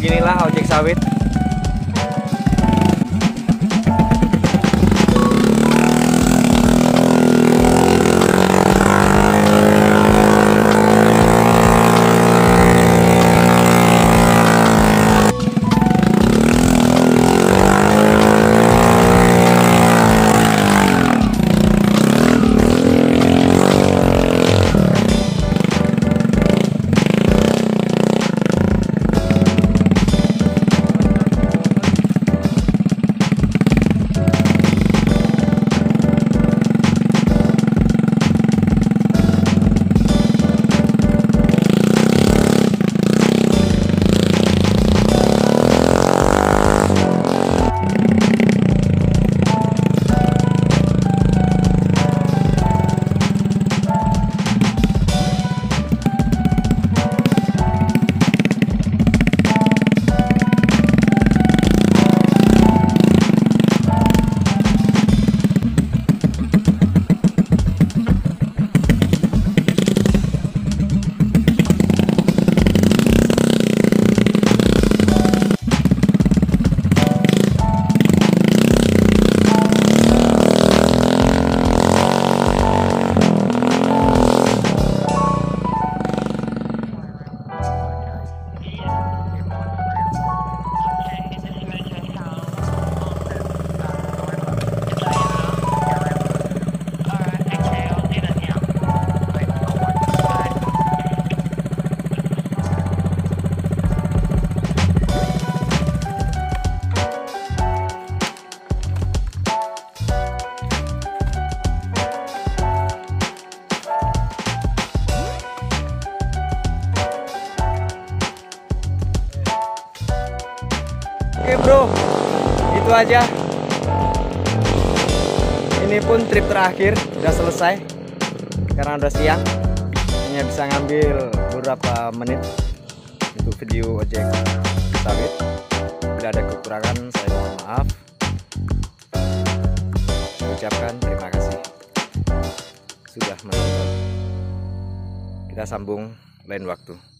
Beginilah ojek sawit. Oke bro, itu aja. Ini pun trip terakhir, udah selesai karena udah siang. Hanya bisa ngambil beberapa menit untuk video ojek sawit. Bila ada kekurangan saya mohon maaf. Saya ucapkan terima kasih sudah menonton. Kita sambung lain waktu.